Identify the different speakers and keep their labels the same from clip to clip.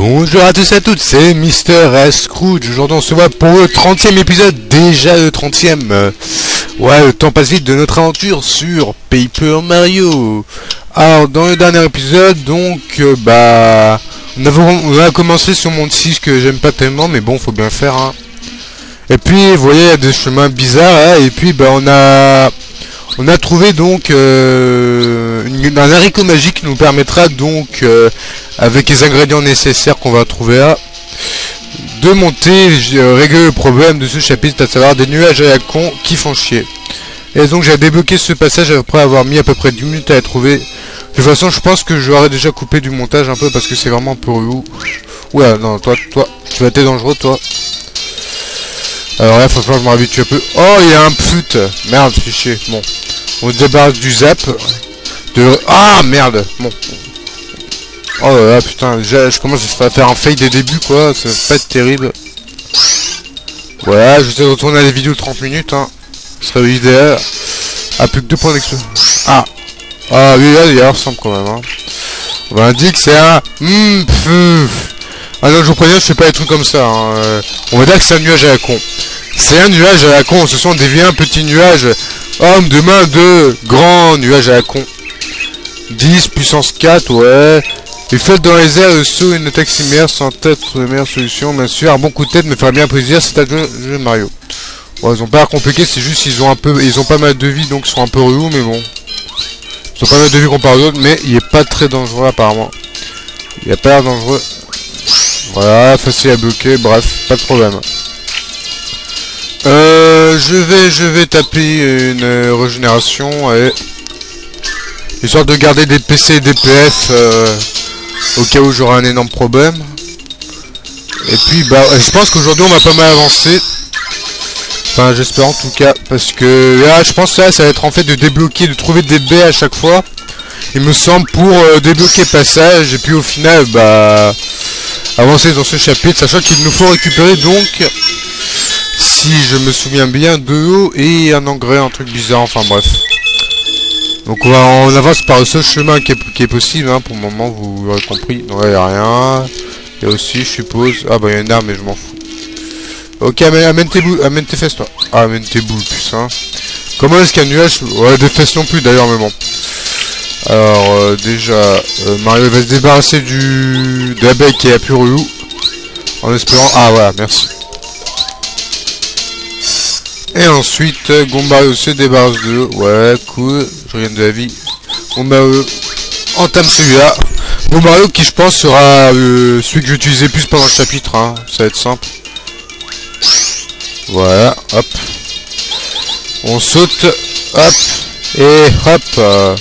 Speaker 1: Bonjour à tous et à toutes, c'est Mister Scrooge. Aujourd'hui on se voit pour le 30e épisode, déjà le 30e. Ouais, le temps passe vite de notre aventure sur Paper Mario. Alors dans le dernier épisode, donc, on a commencé sur monde 6 que j'aime pas tellement, mais bon, faut bien le faire, hein. Et puis, vous voyez, il y a des chemins bizarres, hein, et puis, on a trouvé donc un haricot magique qui nous permettra donc, avec les ingrédients nécessaires qu'on va trouver là, de monter, régler le problème de ce chapitre, à savoir des nuages à la con qui font chier. Et donc j'ai débloqué ce passage après avoir mis à peu près 10 minutes à la trouver. De toute façon je pense que j'aurais déjà coupé du montage un peu parce que c'est vraiment un peu relou. Ouais non, toi, tu vas être dangereux toi. Alors là faut falloir que je me réhabitue un peu. Oh il y a un pfut. Merde, c'est chier. Bon. On se débarrasse du zap. Ah merde. Bon. Oh là là putain, déjà je commence à faire un fail des débuts quoi, ça va pas être terrible. Voilà, je vais retourner à des vidéos de 30 minutes hein. Ce serait idéal. Ah plus que 2 points d'explosion. Ah oui là il y a ressemble quand même hein. On va dire que c'est un Ah non je vous préviens, je fais pas des trucs comme ça hein. On va dire que c'est un nuage à la con. C'est un nuage à la con, ce sont des viens petits nuages. Homme de main de grand nuage à la con. 10 puissance 4 ouais. Il flotte dans les airs, le saut et une attaque similaire sans être la meilleure solution, bien sûr. Un bon coup de tête me ferait bien plaisir, c'est à jeu Mario. Bon, ils ont pas l'air compliqués, c'est juste ils ont pas mal de vie, donc ils sont un peu relous, mais bon. Ils ont pas mal de vie comparé aux autres, mais il est pas très dangereux apparemment. Il a pas l'air dangereux. Voilà, facile à bloquer, bref, pas de problème. Je vais taper une régénération, allez. Histoire de garder des PC et des PF au cas où j'aurai un énorme problème. Et puis je pense qu'aujourd'hui on va pas mal avancer. Enfin j'espère en tout cas. Parce que là je pense que là ça va être en fait de débloquer, de trouver des baies à chaque fois. Il me semble pour débloquer le passage. Et puis au final avancer dans ce chapitre. Sachant qu'il nous faut récupérer donc, si je me souviens bien, de l'eau et un engrais, un truc bizarre, enfin bref. Donc on avance par le seul chemin qui est possible hein, pour le moment, vous l'aurez compris. Donc là il n'y a rien. Il y a aussi je suppose. Ah bah il y a une arme mais je m'en fous. Ok amène tes boules, amène tes fesses toi. Ah amène tes boules putain. Comment est-ce qu'il y a un nuage? Ouais des fesses non plus d'ailleurs mais bon. Alors déjà Mario va se débarrasser de la baie qui est la plus relou. En espérant. Ah voilà merci. Et ensuite, Gombario se débarrasse de l'eau. Ouais, cool. Je reviens de la vie. Gombario entame celui-là. Gombario qui, je pense, sera celui que j'utilisais plus pendant le chapitre. Hein. Ça va être simple. Voilà, hop. On saute. Hop. Et hop.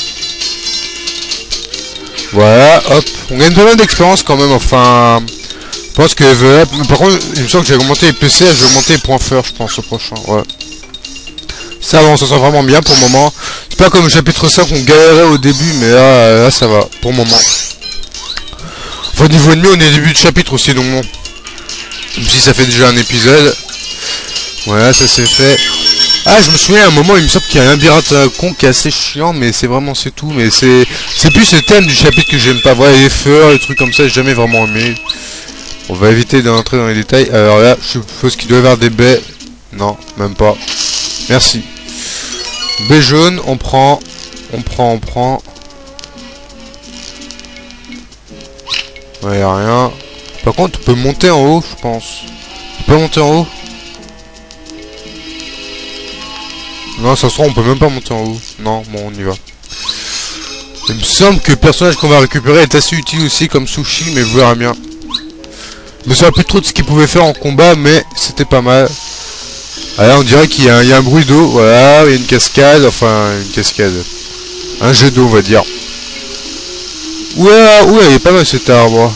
Speaker 1: Voilà, hop. On gagne pas mal d'expérience quand même. Enfin, je pense que... Par contre, il me semble que j'ai augmenté les PC. Je vais augmenter les points forts, je pense, au prochain. Ouais. Ça va, on s'en sent vraiment bien pour le moment. C'est pas comme le chapitre 5 on galérait au début, mais là ça va, pour le moment. Enfin, niveau ennemi, on est au début de chapitre aussi, donc bon. Même si ça fait déjà un épisode. Voilà, ça c'est fait. Ah, je me souviens à un moment, il me semble qu'il y a un labyrinthe con qui est assez chiant, mais c'est vraiment, c'est tout. Mais c'est plus le thème du chapitre que j'aime pas. Voilà, les fleurs, les trucs comme ça, j'ai jamais vraiment aimé. On va éviter d'entrer dans les détails. Alors là, je suppose qu'il doit y avoir des baies. Non, même pas. Merci. B jaune, on prend. Ouais, y'a rien. Par contre, on peut monter en haut, je pense. On peut monter en haut? Non, ça se trouve, on peut même pas monter en haut. Non, bon, on y va. Il me semble que le personnage qu'on va récupérer est assez utile aussi comme sushi, mais vous verrez bien. Je me souviens plus trop de ce qu'il pouvait faire en combat, mais c'était pas mal. Ah là on dirait qu'il y a un bruit d'eau, voilà, il y a une cascade, enfin une cascade. Un jet d'eau on va dire. Ouais, il est pas mal cet arbre.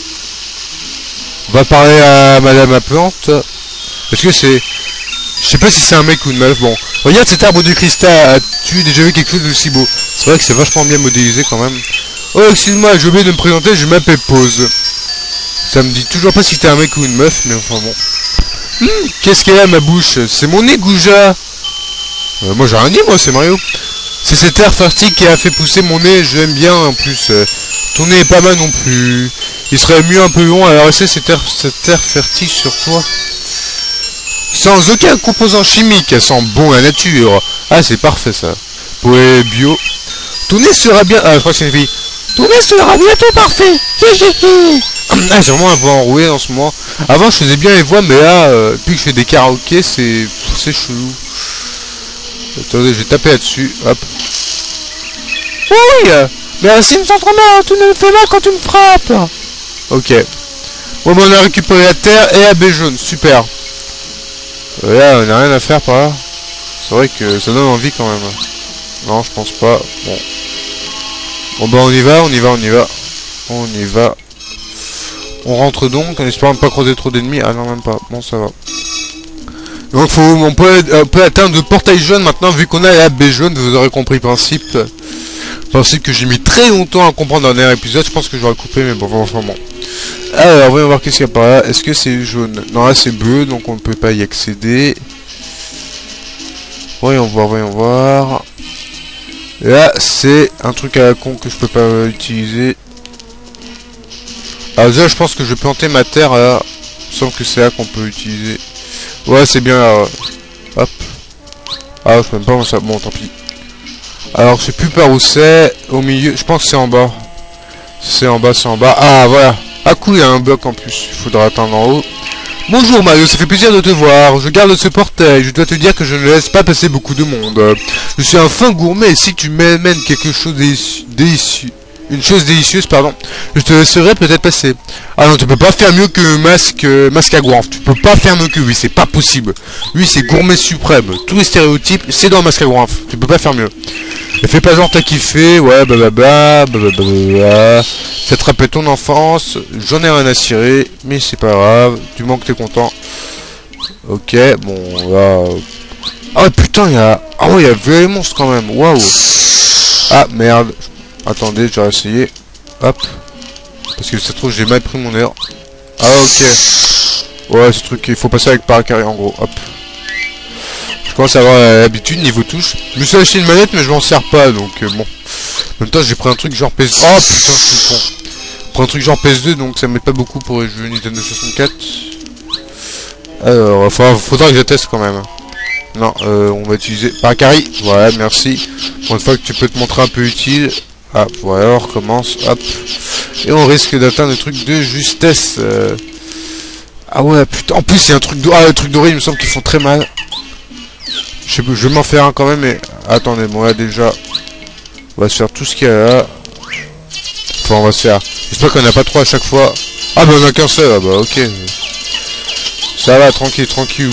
Speaker 1: On va parler à Madame la Plante. Parce que c'est... Je sais pas si c'est un mec ou une meuf, bon. Regarde cet arbre de cristal, as-tu déjà vu quelque chose de si beau? C'est vrai que c'est vachement bien modélisé quand même. Oh excuse-moi, j'ai oublié de me présenter, je m'appelle Pause. Ça me dit toujours pas si t'es un mec ou une meuf, mais enfin bon. Qu'est-ce qu'elle a ma bouche? C'est mon nez Gouja. Moi j'ai rien dit moi, c'est Mario. C'est cet air fartique qui a fait pousser mon nez, je l'aime bien en plus. Ton nez est pas mal non plus. Il serait mieux un peu long à laisser cette terre fertile sur toi. Sans aucun composant chimique, elle sent bon la nature. Ah, c'est parfait ça. Pour les bio. Tout nez sera bien... Ah, je crois que c'est une fille. Tout nez sera bientôt parfait. Ah, j'ai vraiment un voix enrouée en ce moment. Avant, je faisais bien les voix, mais là, depuis que je fais des karaokés, c'est chelou. Attendez, je vais taper là-dessus. Hop. Oui, merci, me sens trop mal. Tu me fais mal quand tu me frappes. Ok. Bon, ben, on a récupéré la terre et la baie jaune. Super. Là, on n'a rien à faire par là. C'est vrai que ça donne envie quand même. Non, je pense pas. Bon. Bon, ben, on y va. On rentre donc, en espérant ne pas croiser trop d'ennemis. Ah non, même pas. Bon, ça va. Donc, on peut atteindre le portail jaune maintenant, vu qu'on a la baie jaune. Vous aurez compris le principe. Principe que j'ai mis très longtemps à comprendre dans le dernier épisode. Je pense que j'aurais coupé, mais bon, enfin bon. Alors, voyons voir qu'est-ce qu'il y a par là. Est-ce que c'est jaune? Non, là c'est bleu, donc on ne peut pas y accéder. Voyons voir. Là, c'est un truc à la con que je peux pas utiliser. Alors déjà, je pense que je vais planter ma terre là. Il me semble que c'est là qu'on peut utiliser. Ouais, c'est bien là. Hop. Ah, je sais même pas où ça... Bon, tant pis. Alors, je sais plus par où c'est. Au milieu, je pense que c'est en bas. C'est en bas. Ah, voilà. Ah cool, il y a un bloc en plus, il faudra attendre en haut. Bonjour Mario, ça fait plaisir de te voir. Je garde ce portail, je dois te dire que je ne laisse pas passer beaucoup de monde. Je suis un fin gourmet et si tu m'amènes quelque chose délicieux, une chose délicieuse, pardon, je te laisserai peut-être passer. Ah non, tu peux pas faire mieux que masque à goinfre. Tu peux pas faire mieux que lui, c'est pas possible. Lui, c'est gourmet suprême. Tous les stéréotypes, c'est dans le masque à goinfre. Tu peux pas faire mieux. Et fais pas genre t'as kiffé, ouais, Fais te rappeler ton enfance, j'en ai rien à cirer, mais c'est pas grave, du moment que t'es content. Ok, bon, là... Ah putain, il y a... Ah ouais, il y a les monstres quand même, waouh. Ah, merde. Attendez, je vais essayer. Hop. Parce que ça se trouve, j'ai mal pris mon air. Ah, ok. Ouais, ce truc, il faut passer avec paracarré en gros, hop. Je commence à avoir l'habitude niveau touche. Je me suis acheté une manette mais je m'en sers pas donc bon. En même temps j'ai pris un truc genre PS... Oh putain je suis con. J'ai pris un truc genre PS2 donc ça m'aide pas beaucoup pour les jeux Nintendo 64. Alors faudra que je teste quand même. Non on va utiliser Paracari. Voilà merci. Pour une fois que tu peux te montrer un peu utile. Ah voilà on recommence. Hop. Et on risque d'atteindre le truc de justesse. Ah ouais putain. En plus il y a un truc doré. Ah le truc doré il me semble qu'ils font très mal. Je vais m'en faire un quand même, mais attendez, bon là déjà, on va se faire tout ce qu'il y a là. Enfin, on va se faire. J'espère qu'on n'a pas trop à chaque fois. Ah bah on a qu'un seul, ah bah ok. Ça va, tranquille.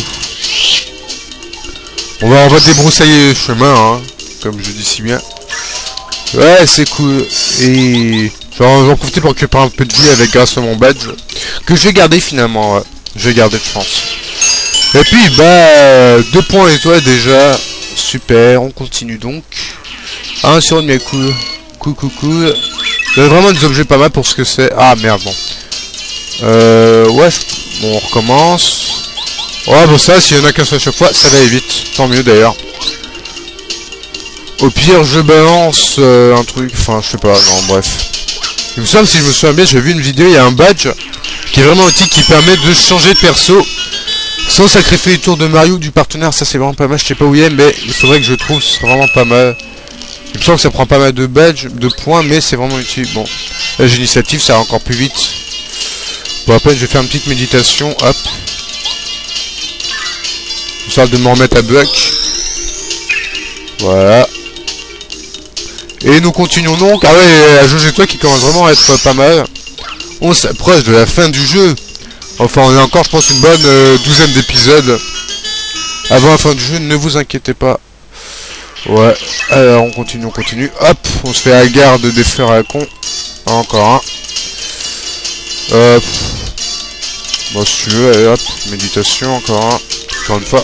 Speaker 1: On va débroussailler le chemin, hein, comme je dis si bien. Ouais, c'est cool. Et j'en profiter pour récupérer un peu de vie avec grâce à mon badge, que je vais garder finalement. Ouais. Je vais garder, je pense. Et puis bah 2 points et toi déjà. Super, on continue donc. Ah sur une cool. Cool. Il y a vraiment des objets pas mal pour ce que c'est. Ah merde bon. Ouais bon on recommence. Ouais bon ça s'il y en a qu'un seul à chaque fois, ça va aller vite. Tant mieux d'ailleurs. Au pire je balance un truc, enfin je sais pas, non bref. Il me semble si je me souviens bien, j'ai vu une vidéo, il y a un badge qui est vraiment utile qui permet de changer de perso. Sans sacrifier les tours de Mario du partenaire, ça c'est vraiment pas mal, je sais pas où il est, mais il faudrait que je trouve, ce serait vraiment pas mal. Il me semble que ça prend pas mal de badges, de points, mais c'est vraiment utile. Bon, là j'ai l'initiative, ça va encore plus vite. Bon après je vais faire une petite méditation, hop. Histoire de me remettre à bloc. Voilà. Et nous continuons donc, ah ouais, la jauge et toi qui commence vraiment à être pas mal. On s'approche de la fin du jeu. Enfin, on a encore, je pense, une bonne douzaine d'épisodes avant la fin du jeu, ne vous inquiétez pas. Ouais, alors on continue. Hop, on se fait la garde des fleurs à la con. Encore un. Hop. Bon, si tu veux, allez hop, méditation, encore une fois.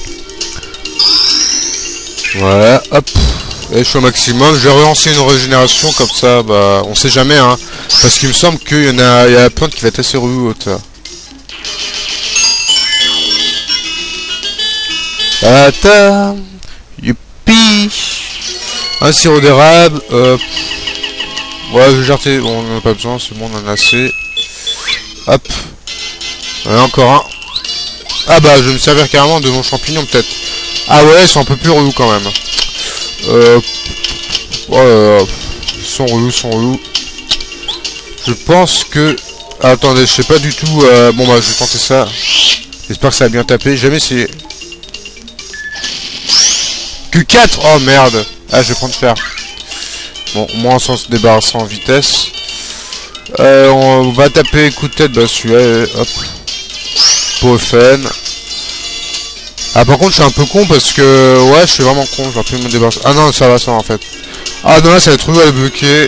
Speaker 1: Voilà, hop. Et je suis au maximum, je vais relancer une régénération comme ça, bah, on sait jamais, hein. Parce qu'il me semble qu'il y en a, la plante qui va être assez haute. Tata, youpi, un sirop d'érable, ouais, je gère, on en a pas besoin, c'est bon, on en a assez. Hop. Encore un. Ah bah, je vais me servir carrément de mon champignon, peut-être. Ah ouais, ils sont un peu plus relous, quand même. Ils sont relous. Je pense que... Ah, attendez, je sais pas du tout... Bon bah, je vais tenter ça. J'espère que ça a bien tapé. Jamais essayé. Que 4. Oh merde. Ah, je vais prendre fer. Bon, au moins on se débarrasse en vitesse. On va taper coup de tête. Bah celui-là, hop. Pour le fun. Ah par contre je suis un peu con parce que... Ouais, je suis vraiment con. J'aurais pu me débarrasser. Ah non, ça va en fait. Ah non, là ça va être trop à le bloquer.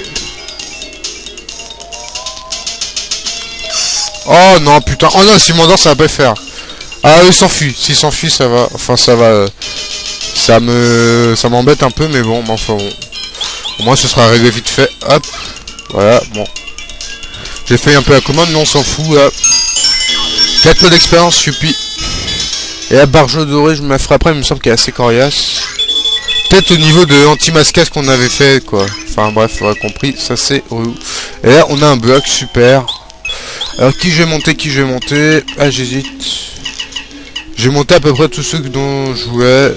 Speaker 1: Oh non, putain. Oh non, s'il m'endort, ça va pas le faire. Ah, il s'enfuit. S'il s'enfuit, ça va. Enfin, ça va. Ça m'embête un peu, mais bon, enfin bon. Au moins, ce sera réglé vite fait. Hop. Voilà, bon. J'ai fait un peu la commande, mais on s'en fout, là. 4 points d'expérience, youpi. Et la barge dorée, je me la ferai après, il me semble qu'elle est assez coriace. Peut-être au niveau de anti-masquage qu'on avait fait, quoi. Enfin, bref, vous aurez compris, ça c'est relou. Et là, on a un bloc, super. Alors, qui je vais monter? Ah, j'hésite. J'ai monté à peu près tous ceux dont je voulais.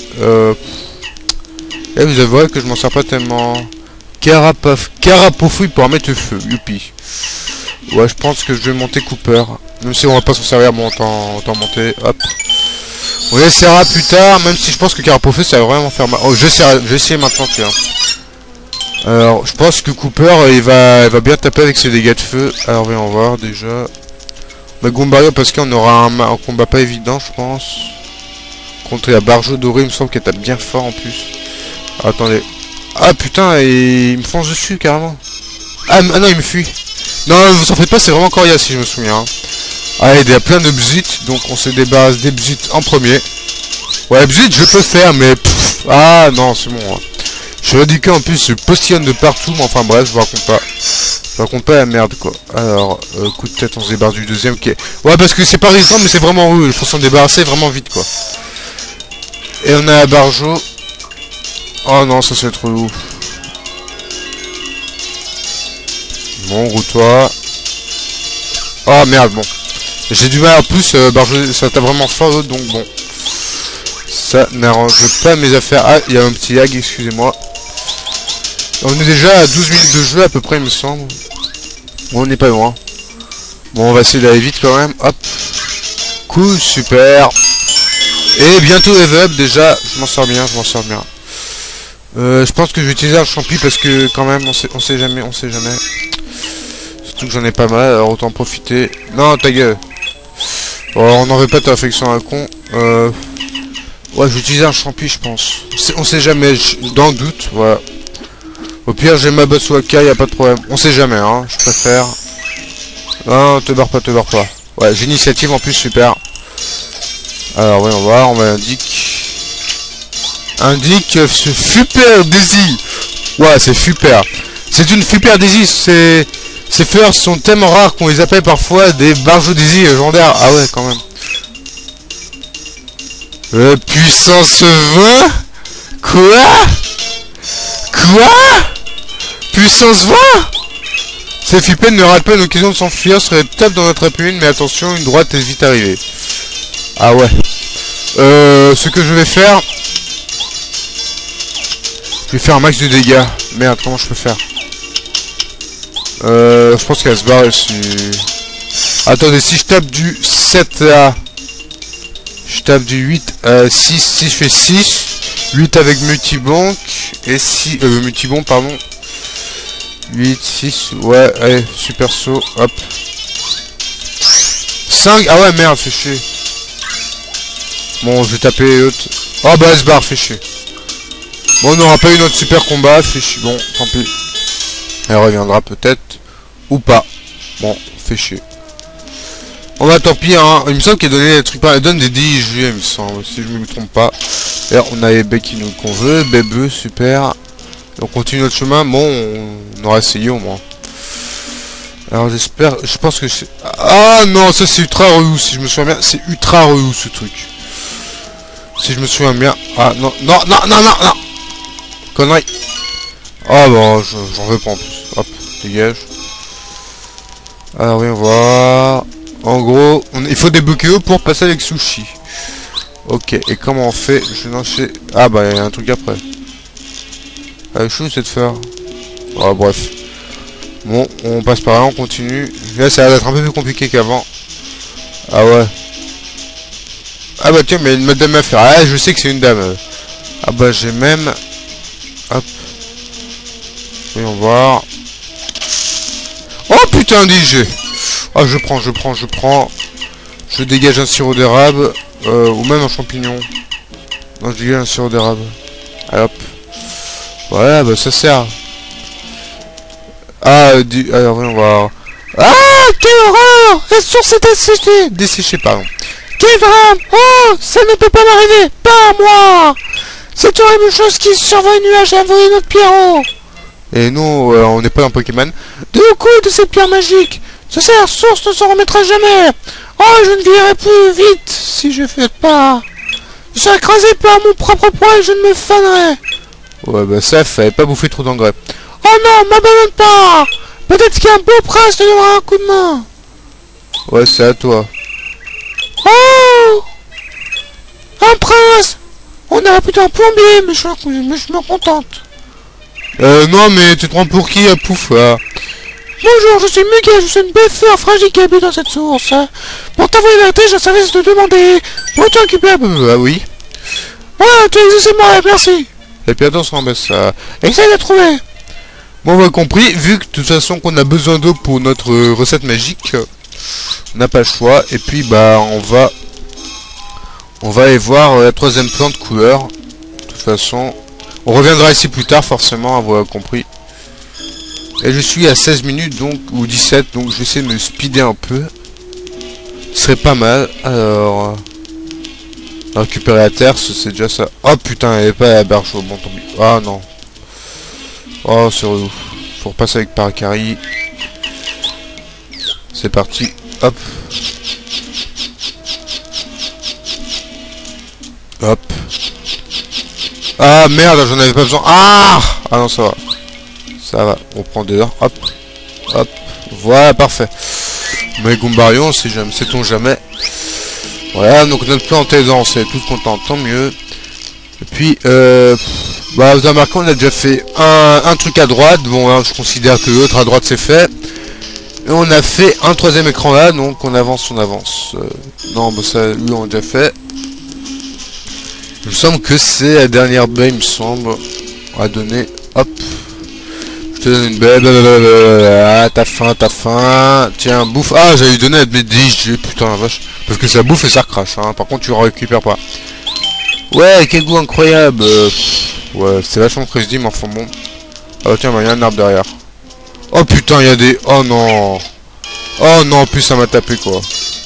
Speaker 1: Et vous avouerez que je m'en sers pas tellement. Carapofouille pour mettre le feu. Youpi. Ouais, je pense que je vais monter Cooper. Même si on va pas s'en servir, bon, autant monter. Hop. On essaiera plus tard, même si je pense que Carapofouille ça va vraiment faire mal. Oh, je vais essayer maintenant, tiens. Alors, je pense que Cooper, il va bien taper avec ses dégâts de feu. Alors, voyons voir déjà. Bah, Goombario, parce qu'on aura un combat pas évident, je pense. Contre la barge dorée, il me semble qu'elle tape bien fort en plus. Ah, attendez. Ah putain, et il me fonce dessus carrément. Ah non, il me fuit. Non, vous en faites pas, c'est vraiment coriace si je me souviens. Hein. Ah, il y a plein de bzit, donc on se débarrasse des bzit en premier. Ouais, bzit, je peux faire, mais... Pff, ah non, c'est bon. Hein. Je suis ridicule en plus, je postillonne de partout, mais enfin bref, je vous raconte pas. Je vous raconte pas la merde quoi. Alors, coup de tête, on se débarrasse du deuxième, ok. Ouais, parce que c'est pas résistant, mais c'est vraiment rude. Il faut s'en débarrasser vraiment vite quoi. Et on a la barjo. Oh non, ça c'est trop lourd. Bon, roule-toi. Oh merde, bon. J'ai du mal en plus, barjo, ça tape vraiment fort l'autre, donc bon. Ça n'arrange pas mes affaires. Ah, il y a un petit lag, excusez-moi. On est déjà à 12 minutes de jeu à peu près, il me semble. Bon, on n'est pas loin. Bon, on va essayer d'aller vite quand même. Hop. Cool, super. Et bientôt level up déjà. Je m'en sors bien. Je pense que je vais utiliser un champi parce que quand même, on sait jamais. Surtout que j'en ai pas mal, alors autant en profiter. Non, ta gueule. Oh, on n'en veut pas ta affection à un con. Ouais, je vais utiliser un champi, je pense. On sait jamais, dans le doute, voilà. Au pire, j'ai ma boss Waka, y a pas de problème. On sait jamais, hein, je préfère. Non, te barre pas. Ouais, j'ai l'initiative en plus, super. Alors, ouais, on va indique ce super Daisy. Ouais, c'est super. C'est une super Daisy, ces fleurs sont tellement rares qu'on les appelle parfois des barjots Daisy légendaires. Ah ouais, quand même. Puissance 20. Quoi Puissance 20. Ces flippés ne rate pas une occasion de s'enfuir, serait top dans notre appui, mais attention, une droite est vite arrivée. Ah ouais. Ce que je vais faire... Je vais faire un max de dégâts. Merde, comment je peux faire? Je pense qu'elle se barre aussi. Attendez, si je tape du 7 là... Je tape du 8 à 6, si je fais 6, 8 avec multibank, et 6, multibon, pardon. 8, 6, ouais, allez, super saut, hop. 5, ah ouais, merde, fait chier. Bon, je vais taper l'autre. Oh bah, elle se barre, fait chier. Bon, on n'aura pas eu notre super combat, fait chier. Bon, tant pis. Elle reviendra peut-être, ou pas. Bon, fait chier. On va tant pis, hein. Il me semble qu'elle donnait des trucs, elle donne des DIG, il me semble, si je me trompe pas. D'ailleurs, on a les becs qu'on veut, bébé, super. On continue notre chemin, bon, on aura essayé au moins. Alors j'espère, je pense que c'est... Ah non, ça c'est ultra relou, si je me souviens bien, c'est ultra relou ce truc. Si je me souviens bien... Ah non, connerie. Ah bon, j'en veux pas en plus. Hop, dégage. Alors oui, on va... En gros, il faut débloquer eux pour passer avec sushi. Ok, et comment on fait? Je vais lancer... Ah bah il y a un truc après. Ah, chaud c'est de faire. Oh, bref. Bon, on passe par là, on continue. Là ça va être un peu plus compliqué qu'avant. Ah ouais. Ah bah tiens, mais il y a une madame à faire. Ah, je sais que c'est une dame. Ah bah j'ai même... Hop. Voyons voir. Oh putain, DJ. Ah, je prends. Je dégage un sirop d'érable. Ou même un champignon. Non, je dégage un sirop d'érable. Allez hop. Voilà, bah ça sert. Ah, alors voyons voir. Ah, quelle horreur! La source est asséchée. Desséchée, pardon. Quel drame! Oh, ça ne peut pas m'arriver! Pas à moi! Cette horrible chose qui survole le nuage a volé notre Pierrot! Et nous, on n'est pas dans Pokémon. De coups de cette pierre magique! Ce cerf source ne s'en remettra jamais! Oh, je ne vivrai plus vite si je fais pas! Je serai écrasé par mon propre poids et je ne me fanerai! Ouais, bah ça, fallait pas bouffer trop d'engrais. Oh non, m'abandonne pas! Peut-être qu'un beau prince te donnera un coup de main! Ouais, c'est à toi. Oh! Un prince! On aurait plutôt un plombier, mais je me contente. Non, mais tu te prends pour qui, à pouf, là? Bonjour, je suis Muguet, je suis une belle fleur fragile qui habite dans cette source. Pour t'avouer la vérité, je savais te demander. Pourrais-tu occuper? Ah oui. Voilà, tu existes, moi, merci. Et puis attention, on baisse ça. Essaye de trouver. Bon, on va compris, vu que de toute façon qu'on a besoin d'eau pour notre recette magique, on n'a pas le choix. Et puis, bah, on va aller voir la troisième plante couleur. De toute façon, on reviendra ici plus tard, forcément, avoir compris. Et je suis à 16 minutes, donc, ou 17, donc je vais essayer de me speeder un peu. Ce serait pas mal. Alors, récupérer la terre, c'est déjà ça. Oh putain, elle est pas à la berge, bon tant pis. Ah non. Oh, c'est relou. Faut repasser avec Paracari. C'est parti. Hop. Hop. Ah merde, j'en avais pas besoin. Ah non, ça va. Ça va, on prend des heures. Hop. Hop. Voilà, parfait. Mais Goombario, sait-on jamais. Voilà, donc notre plante est dense, on est tous contents, tant mieux. Et puis, bah, vous avez remarqué, on a déjà fait un truc à droite. Bon, hein, je considère que l'autre à droite c'est fait. Et on a fait un troisième écran là, donc on avance. Non, bah ça, lui, on a déjà fait. Il me semble que c'est la dernière baie, il me semble. On va donner, hop. Je te donne une baie, ah, t'as faim. Tiens, bouffe. Ah, j'allais lui donner à DJ, putain la vache. Parce que ça bouffe et ça recrache, hein. Par contre, tu récupères pas. Ouais, quel goût incroyable. Ouais, c'est vachement que je dis, mais enfin bon. Ah, tiens, bah, y a un arbre derrière. Oh putain, il y a des... Oh non. Oh non, en plus, ça m'a tapé, quoi.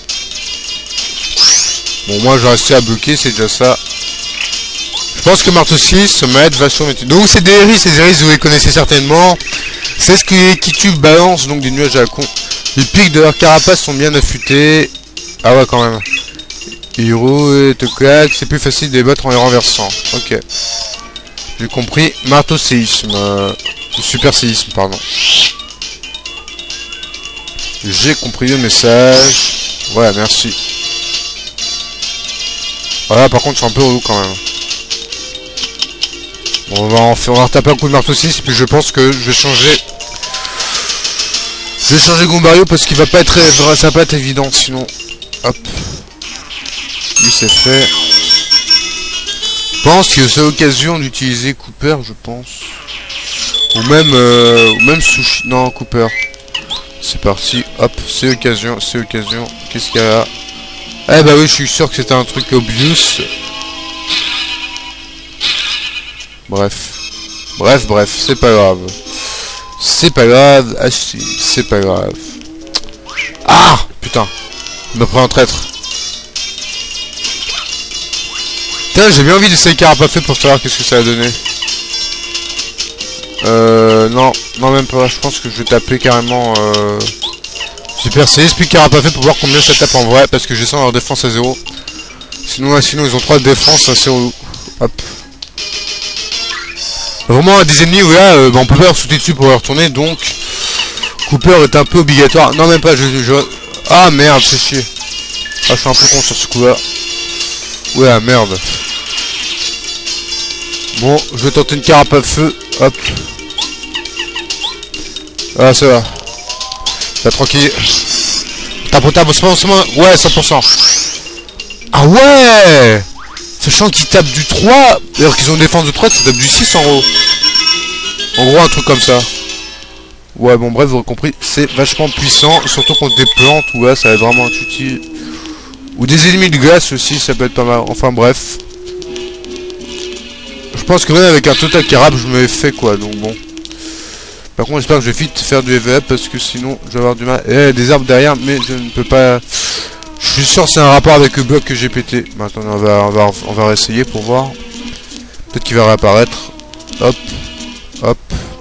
Speaker 1: Bon, moi, j'ai resté à bloquer, c'est déjà ça. Je pense que Marteau 6 m'aide vachement. Donc c'est des hérisses, les hérisses vous les connaissez certainement. C'est ce qui tue balance donc des nuages à la con. Les pics de leur carapace sont bien affûtés. Ah ouais quand même. Hiro et te claque, c'est plus facile de les battre en les renversant. Ok. J'ai compris. Marteau séisme. Super séisme, pardon. J'ai compris le message. Voilà, merci. Voilà, par contre je suis un peu relou quand même. Bon, on va retaper un coup de marteau 6, puis je pense que je vais changer. Je vais changer Goombario parce qu'il va pas être, ça va pas être évident sinon. Hop. Lui c'est fait. Je pense que c'est l'occasion d'utiliser Cooper, je pense. Ou même Sushi. Non, Cooper. C'est parti. Hop, c'est l'occasion. Qu'est-ce qu'il y a là? Eh bah oui, je suis sûr que c'était un truc obvious. Bref, c'est pas grave. Ah si, c'est pas grave. Ah putain, il me prend un traître. Putain, j'ai bien envie d'essayer Carapafé pour savoir qu'est-ce que ça a donné. Non, même pas. Je pense que je vais taper carrément Super CS puis Carapafé pour voir combien ça tape en vrai, parce que j'ai ça leur défense à 0. Sinon ils ont 3 de défense, c'est relou. Hop. Vraiment à des ennemis où là bah, on peut pas leur sauter dessus pour leur retourner, donc Cooper est un peu obligatoire. Non même pas, Ah merde, c'est chier. Ah, je suis un peu con sur ce coup-là. Ouais, ah, merde. Bon, je vais tenter une carapace à feu. Hop. Ah, ça va. Là, tranquille. Tape, ouais, 100%. Ah ouais! Sachant qu'ils tapent du 3, alors qu'ils ont une défense de 3, ça tape du 6 en gros. En gros, un truc comme ça. Ouais, bon, bref, vous avez compris, c'est vachement puissant, surtout contre des plantes, ouais, ça va être vraiment utile. Ou des ennemis de glace aussi, ça peut être pas mal. Enfin, bref. Je pense que même avec un total carab, je me fait quoi, donc bon. Par contre, j'espère que je vais vite faire du EVP parce que sinon, je vais avoir du mal. Eh, des arbres derrière, mais je ne peux pas. Je suis sûr que c'est un rapport avec le bloc que j'ai pété. Maintenant, on va réessayer pour voir. Peut-être qu'il va réapparaître. Hop, hop.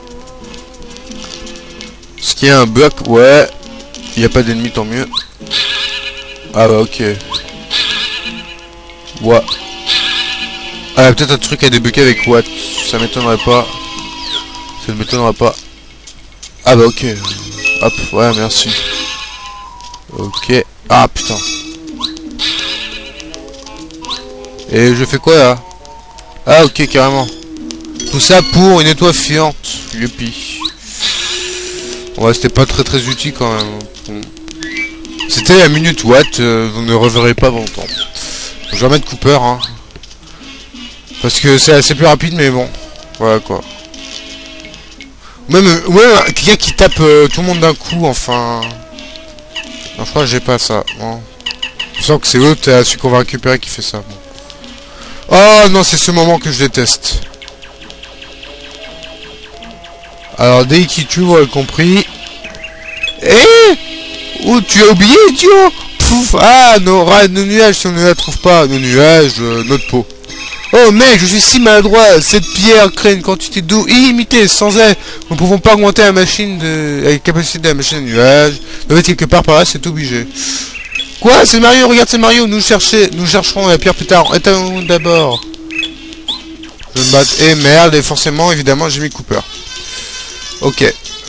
Speaker 1: Est-ce qu'il y a un bloc? Ouais. Il n'y a pas d'ennemis, tant mieux. Ah bah ok. Ouais. Ah, peut-être un truc à débloquer avec Watt. Ça m'étonnerait pas. Ça ne m'étonnerait pas. Ah bah ok. Hop, ouais, merci. Ok. Ah putain. Et je fais quoi là? Ah ok, carrément. Tout ça pour une étoile filante. Youpi. Ouais, c'était pas très utile quand même. Bon. C'était la minute Watt, vous ne reverrez pas longtemps. Je vais remettre Cooper, hein. Parce que c'est assez plus rapide, mais bon. Voilà quoi. Même quelqu'un qui tape tout le monde d'un coup, enfin. Non, je crois que j'ai pas ça. Bon. Je sens que c'est l'autre, celui qu'on va récupérer qui fait ça. Bon. Oh non, c'est ce moment que je déteste. Alors, dès qu'il tue, vous avez compris. Oh, tu as oublié, idiot. Pouf. Ah, nos nuages, si on ne la trouve pas. Nos nuages, notre peau. Oh mec, je suis si maladroit. Cette pierre crée une quantité d'eau illimitée. Sans elle, nous ne pouvons pas augmenter la machine la capacité de la machine de nuage. Doit être quelque part par là, c'est obligé. Quoi? C'est Mario, regarde, c'est Mario. Nous chercherons la pierre plus tard. Étalons d'abord. Je me batte. Et merde, et forcément, évidemment, j'ai mis Cooper. Ok.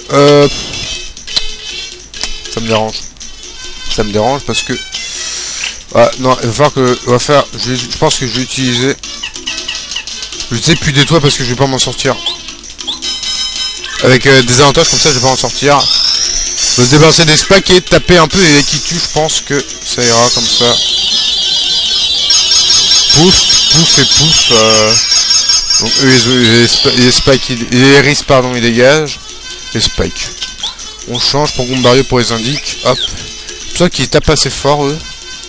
Speaker 1: Ça me dérange. Ça me dérange parce que... Ah, non, il va falloir que... Je pense que je vais utiliser... Je vais utiliser plus des toits parce que je vais pas m'en sortir. Avec des avantages comme ça, je vais pas m'en sortir. Je vais se débarrasser des spikes et taper un peu et qui tue. Je pense que ça ira comme ça. Pouf, pouf et pouf. Donc eux, les spikes, les iris, pardon, ils dégagent. Les spikes. On change pour Goombario pour les indiques. Hop. C'est pour ça qu'ils tapent assez fort, eux.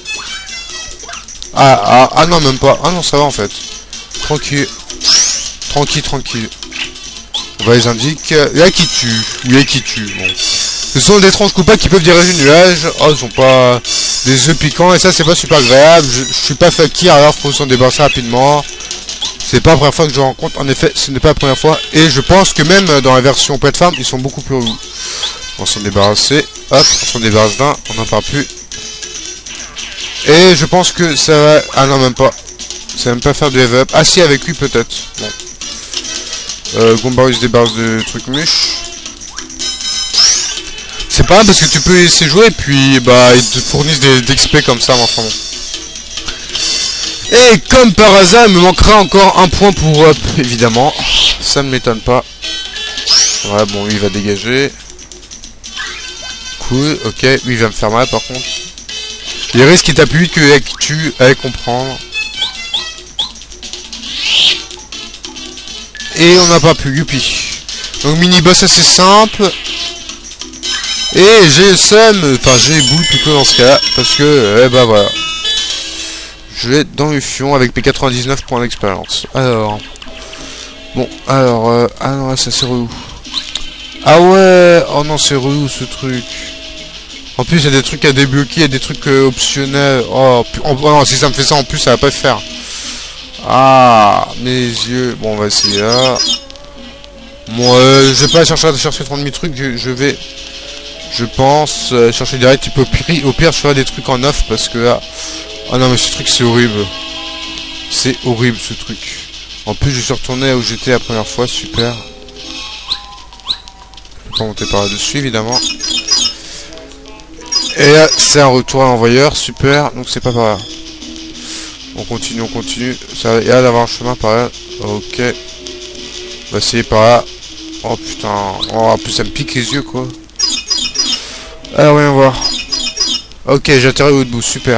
Speaker 1: Ah non, même pas. Ah non, ça va en fait. Tranquille. Tranquille. On va les indiquer. Là qui tue. Ou là qui tue. Bon. Ce sont des tronches coupables qui peuvent diriger le nuage. Oh, ils sont pas des œufs piquants. Et ça, c'est pas super agréable. Je suis pas fakir, alors faut s'en débarrasser rapidement. C'est pas la première fois que je rencontre. En effet, ce n'est pas la première fois. Et je pense que même dans la version plateforme, ils sont beaucoup plus relous. On va s'en débarrasser. Hop, on s'en débarrasse d'un. On n'en parle plus. Et je pense que ça va... Ah non, même pas. Ça va même pas faire du level up. Ah si, avec lui peut-être. Bon. Goombario se débarrasse de trucs mûches. C'est pas mal parce que tu peux laisser jouer et puis bah ils te fournissent d'XP comme ça, enfin bon. Et comme par hasard, il me manquera encore un point pour up, évidemment. Ça ne m'étonne pas. Ouais, bon, lui il va dégager. Cool, ok. Lui il va me faire mal par contre. Il risque qu'il tape plus vite que les qui tue, allez comprendre. Et on n'a pas pu, youpi. Donc mini boss assez simple. Et j'ai le seum, enfin j'ai boule plutôt dans ce cas, parce que, eh bah voilà. Je vais dans le fion avec mes 99 points d'expérience. Alors. Bon, alors, ah non, ça c'est relou. Ah ouais, oh non, c'est relou ce truc. En plus, il y a des trucs à débloquer, il y a des trucs optionnels. Oh, non, si ça me fait ça en plus, ça va pas le faire. Ah, mes yeux. Bon, on va essayer là. Bon, je vais pas chercher 30 000 trucs, je vais... Je pense chercher direct, au pire je ferai des trucs en off parce que là... Ah non mais ce truc c'est horrible. C'est horrible ce truc. En plus je suis retourné où j'étais la première fois, super. Je peux pas monter par là-dessus évidemment. Et là, c'est un retour à l'envoyeur, super, donc c'est pas par là. On continue. Ça y a d'avoir un chemin par là. Ok. On va essayer par là. Oh putain. Oh, en plus ça me pique les yeux quoi. Alors voyons voir. Ok, j'ai atterri au bout, super.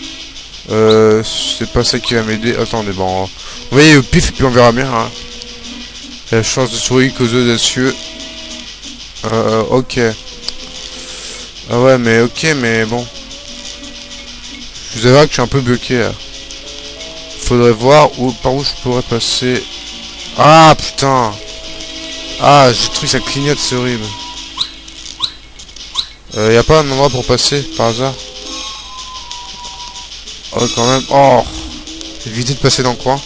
Speaker 1: C'est pas ça qui va m'aider. Attendez, bon. Vous voyez au pif et puis on verra bien. Hein. La chance de souris qu'aux audacieux. Ok. Ah ouais, mais ok, mais bon. Je vous avoue que je suis un peu bloqué là. Faudrait voir par où je pourrais passer. Ah putain. Ah, j'ai trouvé ça clignote, c'est horrible. Y a pas un endroit pour passer par hasard? Oh quand même. Oh. Éviter de passer dans le coin.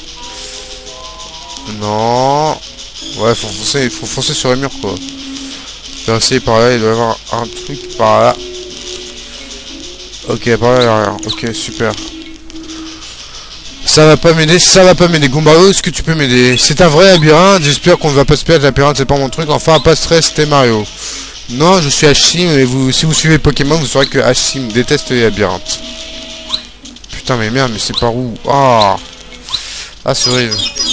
Speaker 1: Non. Ouais, il faut foncer sur les murs quoi. Je vais essayer par là, il doit y avoir un truc par là. Ok, par là, il y a rien. Ok, super. Ça va pas m'aider. Gombardo, est-ce que tu peux m'aider? C'est un vrai labyrinthe, j'espère qu'on ne va pas se perdre. Labyrinthe, c'est pas mon truc. Enfin, pas stress, c'était Mario. Non, je suis Hashim, et si vous suivez Pokémon, vous saurez que Hashim déteste les labyrinthes. Putain, mais merde, mais c'est par où? Ah, c'est horrible.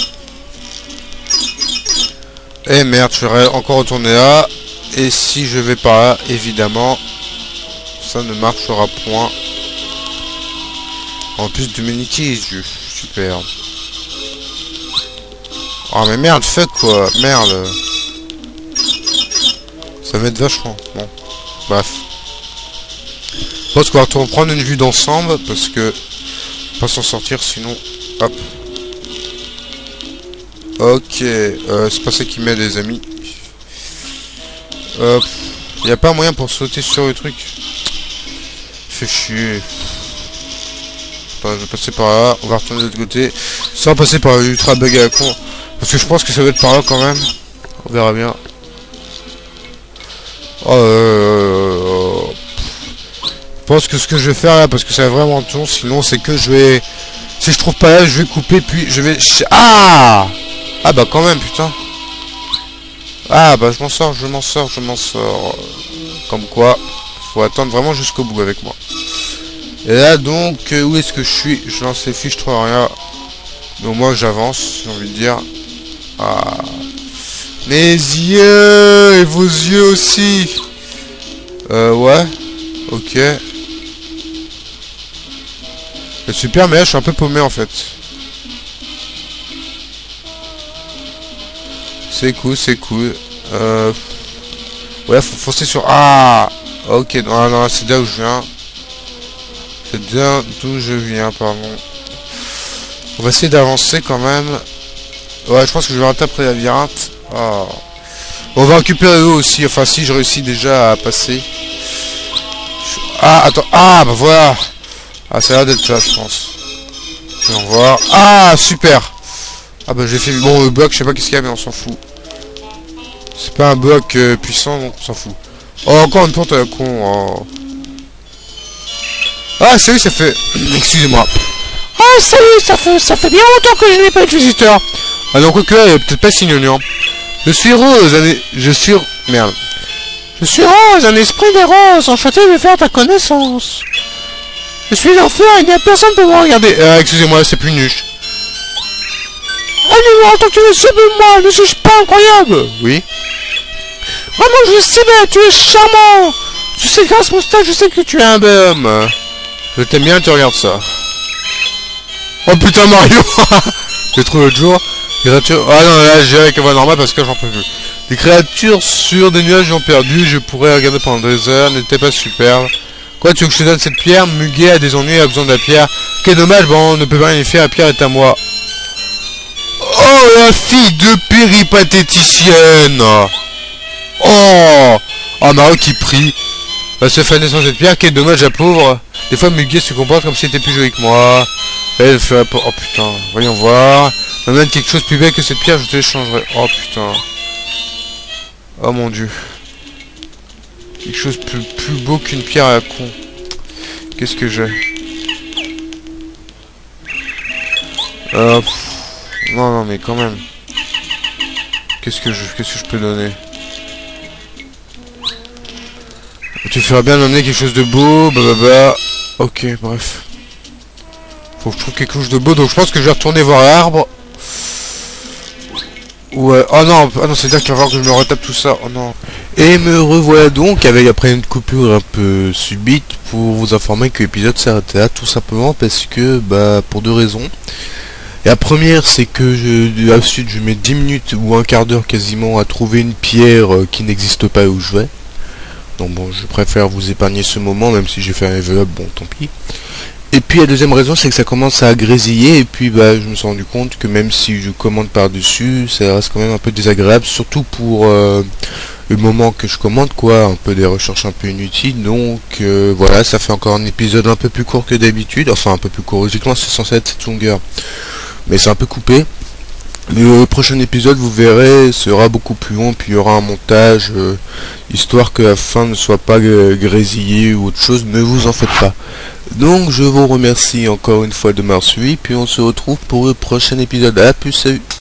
Speaker 1: Eh merde, je serais encore retourné là. Et si je vais par là, évidemment, ça ne marchera point. En plus de m'uniquer, super. Oh mais merde, fuck quoi, merde. Ça m'aide vachement. Bon, bref. Je pense qu'on va reprendre une vue d'ensemble parce que pas s'en sortir sinon. Hop. Ok, c'est pas ça qui m'aide les amis. Y a pas moyen pour sauter sur le truc. Fait chier. Attends, je vais passer par là, on va retourner de l'autre côté. Sans passer par l'ultra bug à la con. Parce que je pense que ça va être par là quand même. On verra bien. Je pense que ce que je vais faire là, parce que ça va vraiment long, sinon c'est que je vais... Si je trouve pas là, je vais couper, puis je vais... Ah bah quand même, putain. Ah bah je m'en sors. Comme quoi, faut attendre vraiment jusqu'au bout avec moi. Et là donc, où est-ce que je suis? Je lance les fiches, je trouve rien. Mais au moins j'avance, j'ai envie de dire. Ah. Mes yeux et vos yeux aussi. Ouais. Ok. Super, mais là je suis un peu paumé en fait. C'est cool. Ouais, faut foncer sur... Ah. Ok, non, c'est là où je viens. C'est bien d'où je viens, pardon. On va essayer d'avancer quand même. Ouais, je pense que je vais rater après la labyrinthe. Oh. On va récupérer l'eau aussi. Enfin, si je réussis déjà à passer. Ah, attends. Ah, bah voilà. Ah, ça a l'air d'être ça, je pense. On va voir. Ah, super. Ah, bah j'ai fait... Bon, le bloc, je sais pas qu'est-ce qu'il y a, mais on s'en fout. C'est pas un bloc puissant, donc on s'en fout. Oh, encore une porte à la con. Oh. Ah, salut, ça fait... Excusez-moi. Ah, salut, ça fait bien longtemps que je n'ai pas eu de visiteur. Ah, donc, quoi que là, il est peut-être pas si gnangnan. Je suis rose, Merde. Je suis rose, un esprit des roses, enchanté de faire ta connaissance. Je suis l'enfer, il n'y a personne pour me regarder. Excusez-moi, c'est plus nuche. Oh non, attends, tu es sûr de moi, ne suis-je pas incroyable? Oui. Vraiment, je sais bien, tu es charmant. Tu sais, grâce à mon stage, je sais que tu es un bum. Je t'aime bien, tu regardes ça. Oh putain, Mario. J'ai trouvé l'autre jour. Créatures... Ah non, là, j'ai avec la voix normale parce que j'en peux plus. Des créatures sur des nuages ont perdu, je pourrais regarder pendant des heures, n'était pas superbe. Quoi, tu veux que je te donne cette pierre? Muguet a des ennuis, a besoin de la pierre. Quel dommage, bon, on ne peut rien y faire, la pierre est à moi. Oh, la fille de péripatéticienne. Oh. Oh, Mario qui prie. Va se faner sans cette pierre, quel dommage, la pauvre. Des fois, Muguet se comporte comme si elle était plus jolie que moi. Elle ferait pas... Oh putain, voyons voir. Même quelque chose plus belle que cette pierre, je te l'échangerai. Oh putain. Oh mon dieu. Quelque chose plus beau qu'une pierre à la con. Qu'est-ce que j'ai? Non, mais quand même. Qu'est-ce que je peux donner? tu ferais bien d'emmener quelque chose de beau, bah. Ok, bref. Faut que je trouve quelque chose de beau, donc je pense que je vais retourner voir l'arbre. Ouais, oh non, c'est-à-dire qu'il va falloir que je me retape tout ça, oh non. Et me revoilà donc avec après une coupure un peu subite pour vous informer que l'épisode s'arrête là, tout simplement parce que, bah, pour deux raisons. Et la première, c'est que ensuite je mets 10 minutes ou un quart d'heure quasiment à trouver une pierre qui n'existe pas où je vais. Donc bon, je préfère vous épargner ce moment, même si j'ai fait un level up, bon, tant pis. Et puis la deuxième raison, c'est que ça commence à grésiller, et puis bah je me suis rendu compte que même si je commande par-dessus, ça reste quand même un peu désagréable, surtout pour le moment que je commande, quoi, un peu des recherches un peu inutiles. Donc voilà, ça fait encore un épisode un peu plus court que d'habitude, enfin un peu plus court, logiquement c'est censé être cette longueur, mais c'est un peu coupé. Le prochain épisode, vous verrez, sera beaucoup plus long, puis il y aura un montage, histoire que la fin ne soit pas grésillée ou autre chose, ne vous en faites pas. Donc je vous remercie encore une fois de m'avoir suivi, puis on se retrouve pour le prochain épisode. A plus, salut.